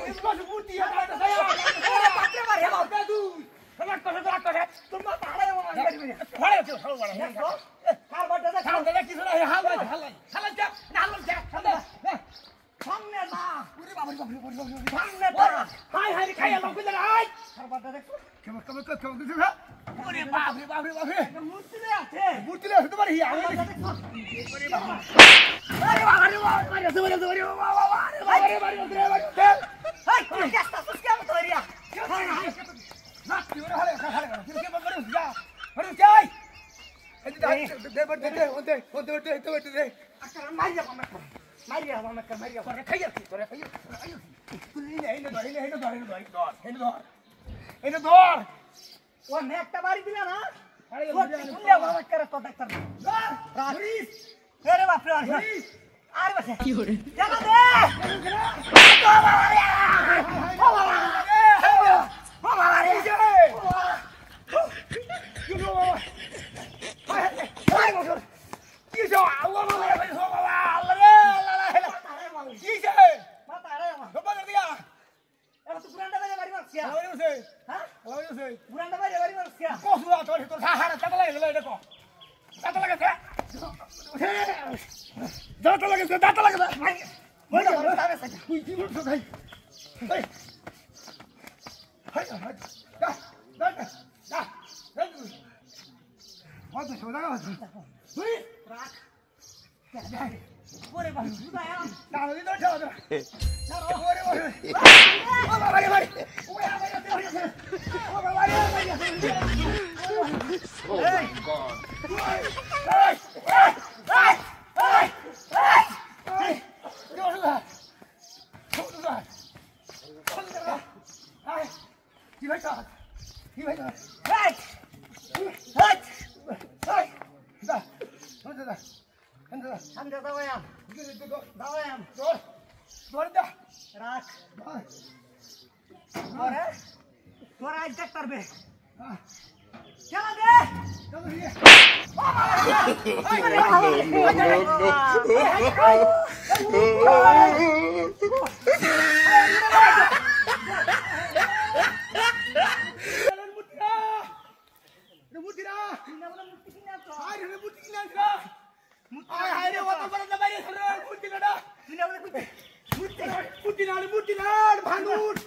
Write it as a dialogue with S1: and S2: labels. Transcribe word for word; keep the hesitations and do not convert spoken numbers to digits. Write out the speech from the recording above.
S1: Mas putih ya kata saya. Eh, pakai mari ya mau tuh. Kemat kau satu akar. Cuma pakai yang mana ini? Pakai tu, tahu mana? Hal baca dah. Hal dah kisah ya hal baca hal. Hal aja, hal aja. Hal. Hamne na. Puri babu babu babu babu. Hamne na. Hai hai kaya mau kita hai. Hal baca dah. Kemat kemat kemat kemat kemat. Puri babu babu babu. Murti le আছে. Murti le আছে তোমার হিয়া। Puri babu. Ayo ayo ayo ayo ayo ayo ayo ayo ayo. Hai, क्या status क्या बता रही है? हाय हाय. ना क्यों ना हाले हाले. फिर क्या बंद जा. अरे क्या है? ये दे दे दे दे ओते ओते ओते ओते दे. अकर मारिया मत कर. मारिया मत कर मारिया. तोरे खैर की तोरे खैर. आयो. तू ले ले दो ले ले दो ले दो दो. ले दो. ले दो. वो मैं একটা বাড়ি দিলা না? আরে তুই মত করে তো ডাক্তার. রাজরিস. আরে বাপ রে রাজরিস. আর বসে কি হরে জানা দে বাবা রে বাবা রে বাবা রে কি গো হাই হাই গো কি যা আল্লাহ রে বাবা আল্লাহ রে আল্লাহ রে কি যে মাতা রে বাবা রে দিয়া এরা তো পুরান্ডা বাড়ি বাড়ি মারছিয়া ওই ওসে হ্যাঁ ওই ওসে পুরান্ডা বাড়ি বাড়ি মারছিয়া কসুরা তোর তোর সাহারা চাটা লাগে গেল দেখো চাটা লাগে Data lagi, data lagi. Mana mana tahu saja. Wih, ini mana saja. Hei, hei, hei. Dah, dah, dah, dah. Mana tu sudah apa? Wih, rak. Dah, boleh bang, sudah ya. Dah, ini dah jauh dah. Dah, boleh boleh. Oh, mari mari. Oh, ya, mari mari. Oh, mari mari. Oh God. Hei, hei, hei. Hey! Hey! Hey! Go to that. Go to that. Go to that. Hey! You like that? You like that? Hey! Hey! Hey! Da. Go to that. Anda da. Anda da vayam. Go go. Da vayam. Go. Go da. Rak. Go. Ore. Tora aj tak tarbe. Ha. Chalo de. Chalo here. Putih, putih, putih, putih, putih,